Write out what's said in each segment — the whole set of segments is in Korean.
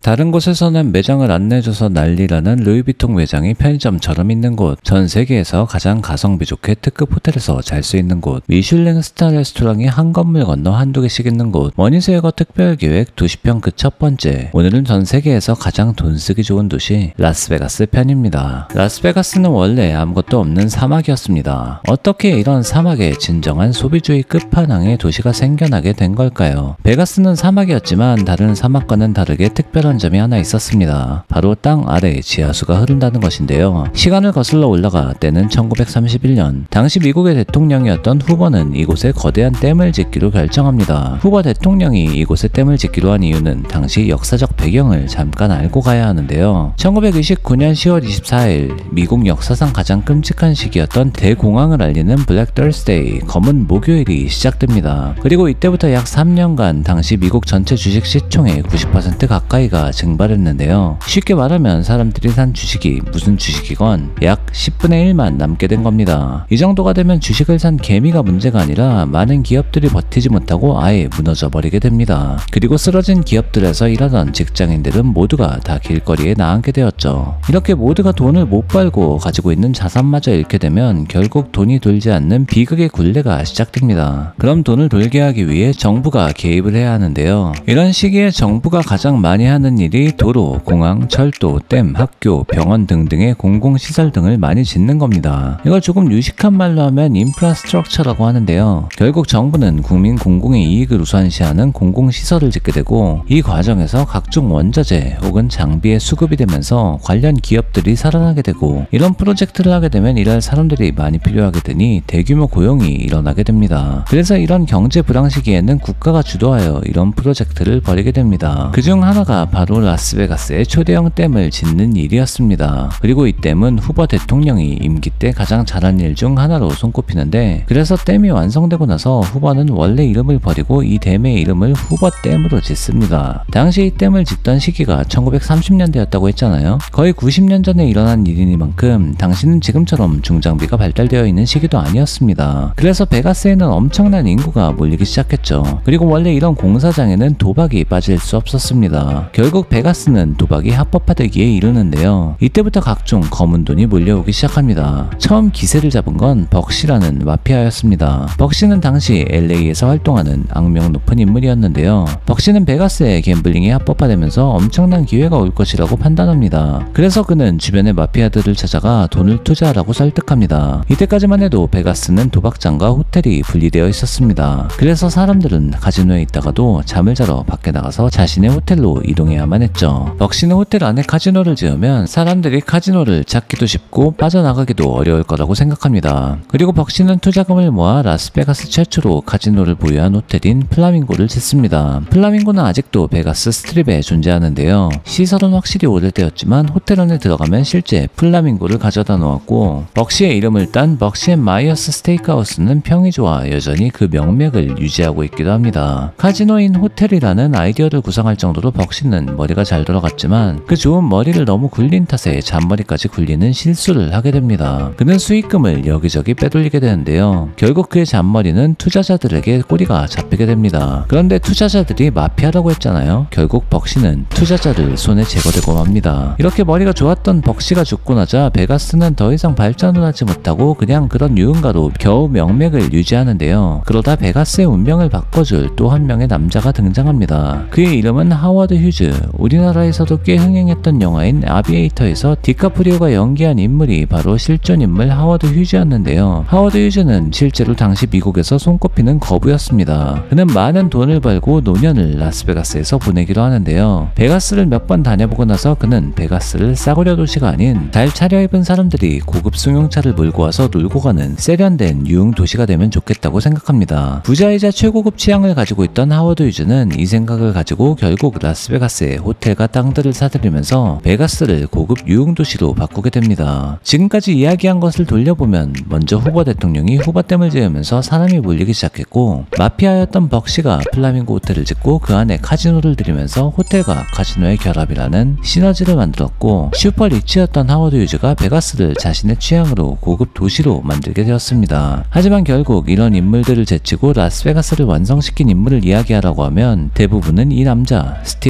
다른 곳에서는 매장을 안내줘서 난리라는 루이비통 매장이 편의점처럼 있는 곳, 전 세계에서 가장 가성비 좋게 특급 호텔에서 잘 수 있는 곳, 미슐랭 스타 레스토랑이 한 건물 건너 한두 개씩 있는 곳, 머니세이거 특별기획 도시편 그 첫 번째. 오늘은 전 세계에서 가장 돈 쓰기 좋은 도시 라스베가스 편입니다. 라스베가스는 원래 아무것도 없는 사막이었습니다. 어떻게 이런 사막에 진정한 소비주의 끝판왕의 도시가 생겨나게 된 걸까요? 베가스는 사막이었지만 다른 사막과는 다르게 특별한 점이 하나 있었습니다. 바로 땅 아래에 지하수가 흐른다는 것인데요. 시간을 거슬러 올라가 때는 1931년, 당시 미국의 대통령이었던 후보는 이곳에 거대한 댐을 짓기로 결정합니다. 후보 대통령이 이곳에 댐을 짓기로 한 이유는 당시 역사적 배경을 잠깐 알고 가야 하는데요. 1929년 10월 24일, 미국 역사상 가장 끔찍한 시기였던 대공황을 알리는 블랙 더스데이, 검은 목요일이 시작됩니다. 그리고 이때부터 약 3년간 당시 미국 전체 주식 시총의 90% 가까이가 증발했는데요. 쉽게 말하면 사람들이 산 주식이 무슨 주식이건 약 10분의 1만 남게 된 겁니다. 이 정도가 되면 주식을 산 개미가 문제가 아니라 많은 기업들이 버티지 못하고 아예 무너져 버리게 됩니다. 그리고 쓰러진 기업들에서 일하던 직장인들은 모두가 다 길거리에 나앉게 되었죠. 이렇게 모두가 돈을 못 벌고 가지고 있는 자산마저 잃게 되면 결국 돈이 돌지 않는 비극의 굴레가 시작됩니다. 그럼 돈을 돌게 하기 위해 정부가 개입을 해야 하는데요. 이런 시기에 정부가 가장 많이 하는 일이 도로, 공항, 철도, 댐, 학교, 병원 등등의 공공시설 등을 많이 짓는 겁니다. 이걸 조금 유식한 말로 하면 인프라스트럭처라고 하는데요. 결국 정부는 국민 공공의 이익을 우선시하는 공공시설을 짓게 되고, 이 과정에서 각종 원자재 혹은 장비의 수급이 되면서 관련 기업들이 살아나게 되고, 이런 프로젝트를 하게 되면 일할 사람들이 많이 필요하게 되니 대규모 고용이 일어나게 됩니다. 그래서 이런 경제 불황 시기에는 국가가 주도하여 이런 프로젝트를 벌이게 됩니다. 그중 하나가 바로 라스베가스의 초대형 댐을 짓는 일이었습니다. 그리고 이 댐은 후보 대통령이 임기 때 가장 잘한 일 중 하나로 손꼽히는데, 그래서 댐이 완성되고 나서 후보는 원래 이름을 버리고 이 댐의 이름을 후보 댐으로 짓습니다. 당시 이 댐을 짓던 시기가 1930년대였다고 했잖아요. 거의 90년 전에 일어난 일이니만큼 당시는 지금처럼 중장비가 발달되어 있는 시기도 아니었습니다. 그래서 베가스에는 엄청난 인구가 몰리기 시작했죠. 그리고 원래 이런 공사장에는 도박이 빠질 수 없었습니다. 결국 베가스는 도박이 합법화되기에 이르는데요. 이때부터 각종 검은 돈이 몰려오기 시작합니다. 처음 기세를 잡은 건 벅시라는 마피아였습니다. 벅시는 당시 LA에서 활동하는 악명 높은 인물이었는데요. 벅시는 베가스의 갬블링이 합법화되면서 엄청난 기회가 올 것이라고 판단합니다. 그래서 그는 주변의 마피아들을 찾아가 돈을 투자하라고 설득합니다. 이때까지만 해도 베가스는 도박장과 호텔이 분리되어 있었습니다. 그래서 사람들은 카지노에 있다가도 잠을 자러 밖에 나가서 자신의 호텔로 이동해야만 했죠. 벅시는 호텔 안에 카지노를 지으면 사람들이 카지노를 찾기도 쉽고 빠져나가기도 어려울 거라고 생각합니다. 그리고 벅시는 투자금을 모아 라스베가스 최초로 카지노를 보유한 호텔인 플라밍고를 짓습니다. 플라밍고는 아직도 베가스 스트립에 존재하는데요. 시설은 확실히 오래되었지만 호텔 안에 들어가면 실제 플라밍고를 가져다 놓았고, 벅시의 이름을 딴 벅시 앤 마이어스 스테이크하우스는 평이 좋아 여전히 그 명맥을 유지하고 있기도 합니다. 카지노인 호텔이라는 아이디어를 구상할 정도로 벅시는 머리가 잘 돌아갔지만 그 좋은 머리를 너무 굴린 탓에 잔머리까지 굴리는 실수를 하게 됩니다. 그는 수익금을 여기저기 빼돌리게 되는데요. 결국 그의 잔머리는 투자자들에게 꼬리가 잡히게 됩니다. 그런데 투자자들이 마피아라고 했잖아요. 결국 벅시는 투자자를 손에 제거되고 맙니다. 이렇게 머리가 좋았던 벅시가 죽고 나자 베가스는 더 이상 발전을 하지 못하고 그냥 그런 유흥가로 겨우 명맥을 유지하는데요. 그러다 베가스의 운명을 바꿔줄 또 한 명의 남자가 등장합니다. 그의 이름은 하워드 휴즈. 우리나라에서도 꽤 흥행했던 영화인 아비에이터에서 디카프리오가 연기한 인물이 바로 실존 인물 하워드 휴즈였는데요. 하워드 휴즈는 실제로 당시 미국에서 손꼽히는 거부였습니다. 그는 많은 돈을 벌고 노년을 라스베가스에서 보내기로 하는데요. 베가스를 몇 번 다녀보고 나서 그는 베가스를 싸구려 도시가 아닌 잘 차려입은 사람들이 고급 승용차를 몰고 와서 놀고 가는 세련된 유흥 도시가 되면 좋겠다고 생각합니다. 부자이자 최고급 취향을 가지고 있던 하워드 휴즈는 이 생각을 가지고 결국 라스베가스에 호텔과 땅들을 사들이면서 베가스를 고급 유흥 도시로 바꾸게 됩니다. 지금까지 이야기한 것을 돌려보면 먼저 후보 대통령이 후보댐을 지으면서 사람이 몰리기 시작했고, 마피아였던 벅시가 플라밍고 호텔을 짓고 그 안에 카지노를 들이면서 호텔과 카지노의 결합이라는 시너지를 만들었고, 슈퍼 리치였던 하워드 휴즈가 베가스를 자신의 취향으로 고급 도시로 만들게 되었습니다. 하지만 결국 이런 인물들을 제치고 라스베가스를 완성시킨 인물을 이야기하라고 하면 대부분은 이 남자 스티브 윈을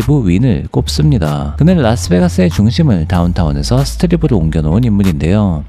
윈을 꼽습니다. 그는 라스베가스의 중심을 다운타운에서 스트립으로 옮겨놓은 인물인데요.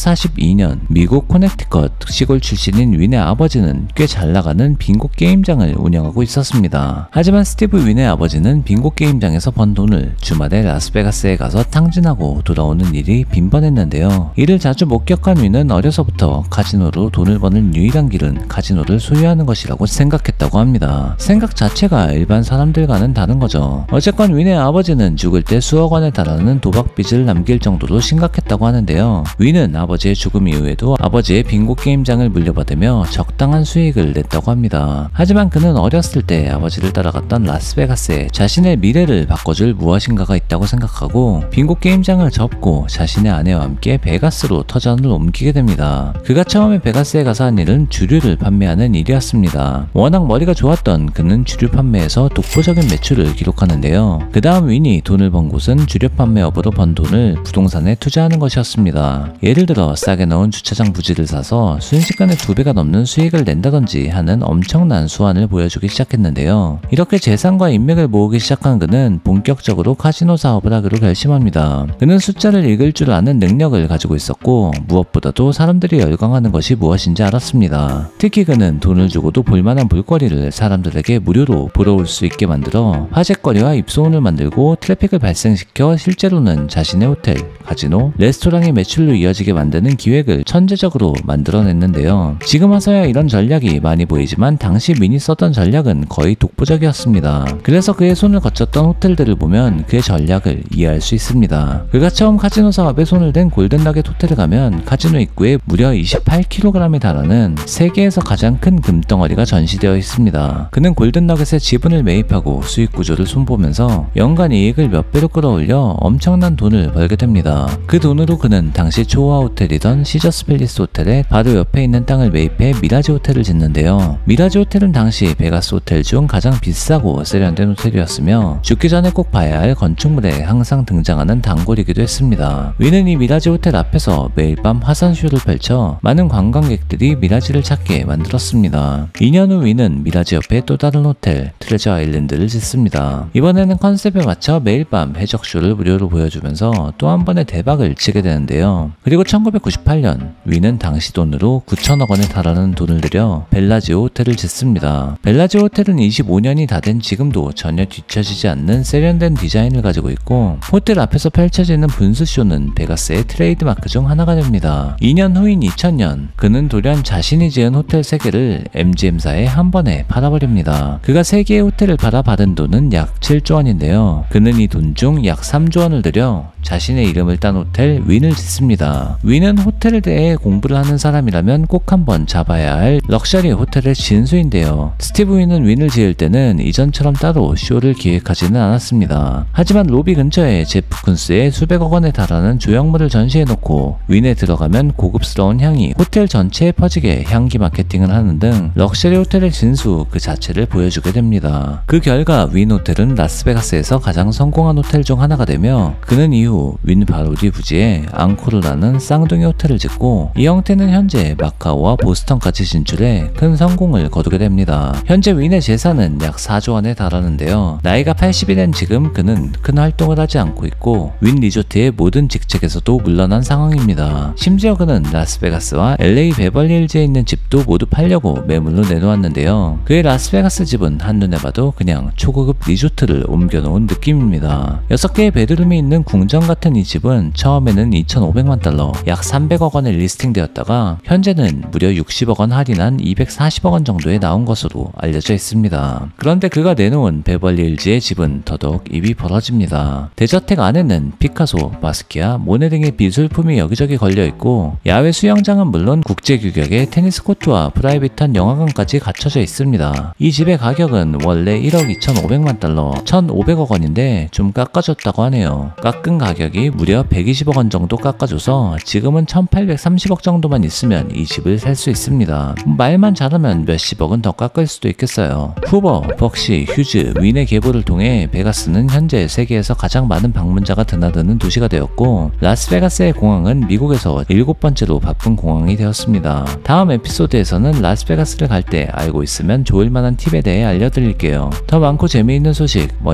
1942년 미국 코네티컷 시골 출신인 윈의 아버지는 꽤 잘나가는 빙고 게임장을 운영하고 있었습니다. 하지만 스티브 윈의 아버지는 빙고 게임장에서 번 돈을 주말에 라스베가스에 가서 탕진하고 돌아오는 일이 빈번했는데요. 이를 자주 목격한 윈은 어려서부터 카지노로 돈을 버는 유일한 길은 카지노를 소유하는 것이라고 생각했다고 합니다. 생각 자체가 일반 사람들과는 다른 거죠. 어쨌건 윈의 아버지는 죽을 때 수억 원에 달하는 도박빚을 남길 정도로 심각했다고 하는데요. 윈은 아버지의 죽음 이후에도 아버지의 빙고 게임장을 물려받으며 적당한 수익을 냈다고 합니다. 하지만 그는 어렸을 때 아버지를 따라갔던 라스베가스에 자신의 미래를 바꿔줄 무엇인가가 있다고 생각하고 빙고 게임장을 접고 자신의 아내와 함께 베가스로 터전을 옮기게 됩니다. 그가 처음에 베가스에 가서 한 일은 주류를 판매하는 일이었습니다. 워낙 머리가 좋았던 그는 주류 판매에서 독보적인 매출을 기록하는데요. 그 다음 윈이 돈을 번 곳은 주류 판매업으로 번 돈을 부동산에 투자하는 것이었습니다. 예를 들어 싸게 넣은 주차장 부지를 사서 순식간에 2배가 넘는 수익을 낸다든지 하는 엄청난 수완을 보여주기 시작했는데요. 이렇게 재산과 인맥을 모으기 시작한 그는 본격적으로 카지노 사업을 하기로 결심합니다. 그는 숫자를 읽을 줄 아는 능력을 가지고 있었고 무엇보다도 사람들이 열광하는 것이 무엇인지 알았습니다. 특히 그는 돈을 주고도 볼만한 볼거리를 사람들에게 무료로 보러 올 수 있게 만들어 화제거리와 입소문을 만들고 트래픽을 발생시켜 실제로는 자신의 호텔, 카지노, 레스토랑의 매출로 이어지게 만드는 기획을 천재적으로 만들어냈는데요. 지금 와서야 이런 전략이 많이 보이지만 당시 윈이 썼던 전략은 거의 독보적이었습니다. 그래서 그의 손을 거쳤던 호텔들을 보면 그의 전략을 이해할 수 있습니다. 그가 처음 카지노 사업에 손을 댄 골든너겟 호텔에 가면 카지노 입구에 무려 28kg에 달하는 세계에서 가장 큰 금덩어리가 전시되어 있습니다. 그는 골든너겟에 지분을 매입하고 수익 구조를 손보면서 연간 이익을 몇 배로 끌어올려 엄청난 돈을 벌게 됩니다. 그 돈으로 그는 당시 초호화 호텔이던 시저스 팰리스 호텔에 바로 옆에 있는 땅을 매입해 미라지 호텔을 짓는데요. 미라지 호텔은 당시 베가스 호텔 중 가장 비싸고 세련된 호텔이었으며 죽기 전에 꼭 봐야 할 건축물에 항상 등장하는 단골이기도 했습니다. 윈은 이 미라지 호텔 앞에서 매일 밤 화산쇼를 펼쳐 많은 관광객들이 미라지를 찾게 만들었습니다. 2년 후 윈은 미라지 옆에 또 다른 호텔 트레저 아일랜드를 짓습니다. 이번에는 컨셉에 맞춰 매일 밤 해적쇼를 무료로 보여주면서 또 한 번의 대박을 치게 되는데요. 그리고 1998년 윈은 당시 돈으로 9천억 원에 달하는 돈을 들여 벨라지오 호텔을 짓습니다. 벨라지오 호텔은 25년이 다 된 지금도 전혀 뒤처지지 않는 세련된 디자인을 가지고 있고 호텔 앞에서 펼쳐지는 분수쇼는 베가스의 트레이드마크 중 하나가 됩니다. 2년 후인 2000년 그는 돌연 자신이 지은 호텔 3개를 MGM사에 한 번에 팔아버립니다. 그가 3개의 호텔을 팔아 받은 돈은 약 7조 원인데요. 그는 이 돈 중 약 3조 원을 들여 자신의 이름을 딴 호텔 윈을 짓습니다. 윈은 호텔에 대해 공부를 하는 사람이라면 꼭 한번 잡아야 할 럭셔리 호텔의 진수인데요. 스티브 윈은 윈을 지을 때는 이전처럼 따로 쇼를 기획하지는 않았습니다. 하지만 로비 근처에 제프 쿤스의 수백억 원에 달하는 조형물을 전시해놓고 윈에 들어가면 고급스러운 향이 호텔 전체에 퍼지게 향기 마케팅을 하는 등 럭셔리 호텔의 진수 그 자체를 보여주게 됩니다. 그 결과 윈 호텔은 라스베가스에서 가장 성공한 호텔 중 하나가 되며 그는 이후 윈 바로 뒤 부지에 앙코르라는 쌍둥이 호텔을 짓고 이 형태는 현재 마카오와 보스턴까지 진출해 큰 성공을 거두게 됩니다. 현재 윈의 재산은 약 4조 원에 달하는데요. 나이가 80이 된 지금 그는 큰 활동을 하지 않고 있고 윈 리조트의 모든 직책에서도 물러난 상황입니다. 심지어 그는 라스베가스와 LA 베벌리힐즈에 있는 집도 모두 팔려고 매물로 내놓았는데요. 그의 라스베가스 집은 한눈에 봐도 그냥 초고급 리조트를 옮겨놓은 느낌입니다. 6개의 베드룸이 있는 궁전 같은 이 집은 처음에는 2,500만 달러, 약 300억 원에 리스팅되었다가 현재는 무려 60억 원 할인한 240억 원 정도에 나온 것으로 알려져 있습니다. 그런데 그가 내놓은 베벌리힐즈의 집은 더더욱 입이 벌어집니다. 대저택 안에는 피카소, 바스키아, 모네 등의 미술품이 여기저기 걸려있고 야외 수영장은 물론 국제 규격의 테니스 코트와 프라이빗한 영화관까지 갖춰져 있습니다. 이 집의 가격은 원래 1억 2,500만 달러, 1,500억 원인데 좀 깎아줬다고 하네요. 깎은 가격이 무려 120억 원 정도 깎아줘서 지금은 1,830억 정도만 있으면 이 집을 살 수 있습니다. 말만 잘하면 몇십억은 더 깎을 수도 있겠어요. 후버, 벅시, 휴즈, 윈의 계보를 통해 베가스는 현재 세계에서 가장 많은 방문자가 드나드는 도시가 되었고 라스베가스의 공항은 미국에서 7번째로 바쁜 공항이 되었습니다. 다음 에피소드에서는 라스베가스를 갈 때 알고 있으면 좋을 만한 팁에 대해 알려드릴게요. 더 많고 재미있는 소식 머니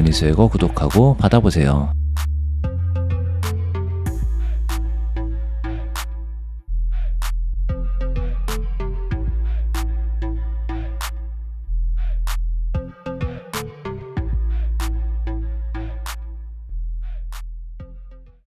머니스웨거 구독하고 받아보세요.